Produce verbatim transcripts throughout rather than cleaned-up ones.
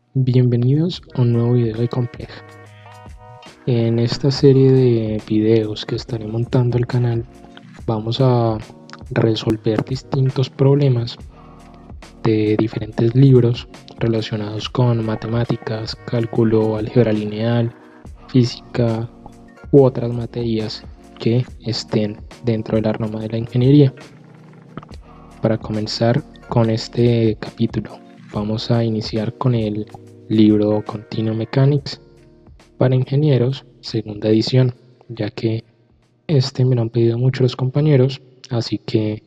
Bienvenidos a un nuevo video de Compleja. En esta serie de videos que estaré montando el canal vamos a resolver distintos problemas de diferentes libros relacionados con matemáticas, cálculo, álgebra lineal, física u otras materias que estén dentro de la rama de la ingeniería. Para comenzar con este capítulo vamos a iniciar con el libro Continuum Mechanics para ingenieros, segunda edición, ya que este me lo han pedido mucho los compañeros, así que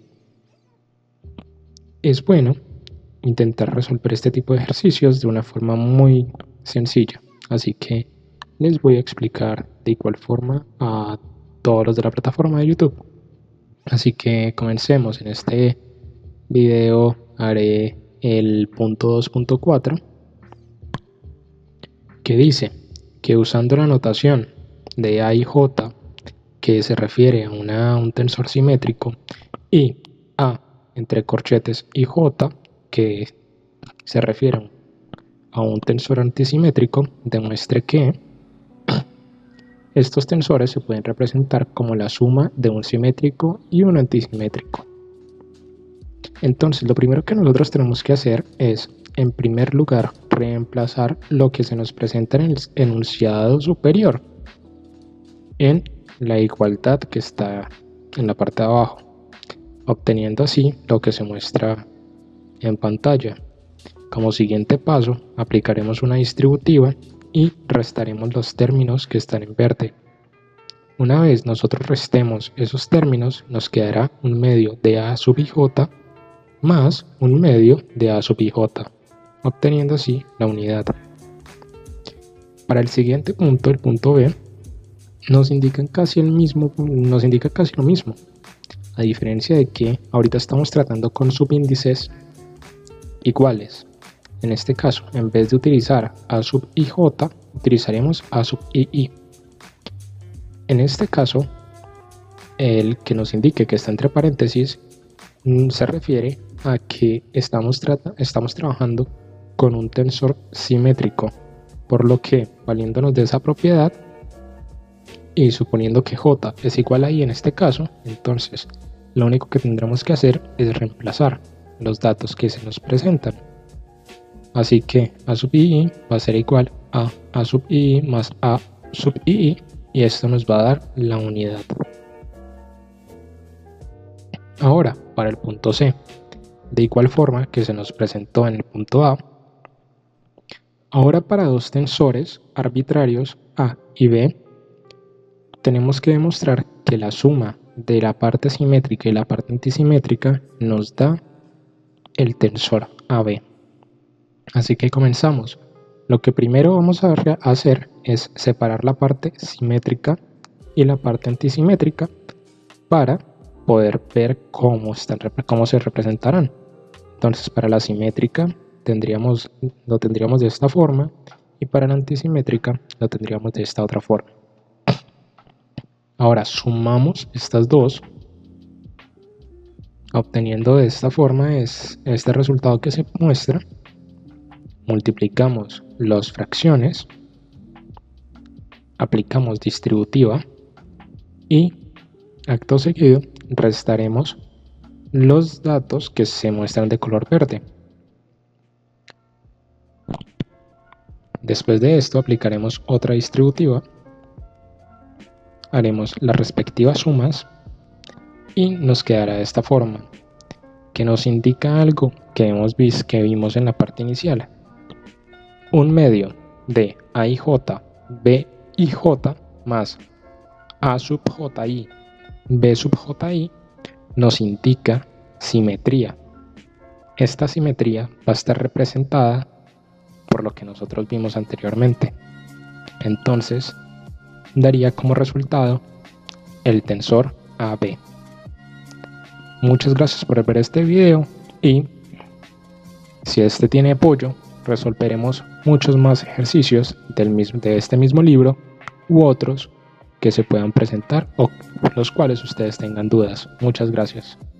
es bueno intentar resolver este tipo de ejercicios de una forma muy sencilla. Así que les voy a explicar de igual forma a todos los de la plataforma de YouTube. Así que comencemos. En este video haré el punto dos punto cuatro, que dice que usando la notación de A y J, que se refiere a una, un tensor simétrico, y A entre corchetes y J, que se refiere a un tensor antisimétrico, demuestre que estos tensores se pueden representar como la suma de un simétrico y un antisimétrico. Entonces, lo primero que nosotros tenemos que hacer es, en primer lugar, reemplazar lo que se nos presenta en el enunciado superior en la igualdad que está en la parte de abajo, obteniendo así lo que se muestra en pantalla. Como siguiente paso, aplicaremos una distributiva y restaremos los términos que están en verde. Una vez nosotros restemos esos términos, nos quedará un medio de A sub ij más un medio de A sub ij, obteniendo así la unidad. Para el siguiente punto, el punto B, nos indican casi el mismo, nos indica casi lo mismo, a diferencia de que ahorita estamos tratando con subíndices iguales. En este caso, en vez de utilizar A sub ij, utilizaremos A sub ii. En este caso, el que nos indique que está entre paréntesis se refiere a que estamos, trata, estamos trabajando con un tensor simétrico, por lo que, valiéndonos de esa propiedad y suponiendo que J es igual a I en este caso, entonces lo único que tendremos que hacer es reemplazar los datos que se nos presentan. Así que A sub I va a ser igual a A sub I más A sub I, y esto nos va a dar la unidad. Ahora, para el punto C, de igual forma que se nos presentó en el punto A, ahora para dos tensores arbitrarios A y B, tenemos que demostrar que la suma de la parte simétrica y la parte antisimétrica nos da el tensor A B. Así que comenzamos. Lo que primero vamos a hacer es separar la parte simétrica y la parte antisimétrica para poder ver cómo, están, cómo se representarán. Entonces, para la simétrica tendríamos, lo tendríamos de esta forma, y para la antisimétrica lo tendríamos de esta otra forma. Ahora sumamos estas dos, obteniendo de esta forma es este resultado que se muestra. Multiplicamos las fracciones, aplicamos distributiva y acto seguido restaremos los datos que se muestran de color verde. Después de esto aplicaremos otra distributiva, haremos las respectivas sumas y nos quedará de esta forma, que nos indica algo que hemos visto, que vimos en la parte inicial. Un medio de A y J, B y J más A sub Ji, B sub Ji nos indica simetría. Esta simetría va a estar representada por lo que nosotros vimos anteriormente. Entonces, daría como resultado el tensor A B. Muchas gracias por ver este video, y si este tiene apoyo, resolveremos muchos más ejercicios del mismo, de este mismo libro u otros que se puedan presentar o los cuales ustedes tengan dudas. Muchas gracias.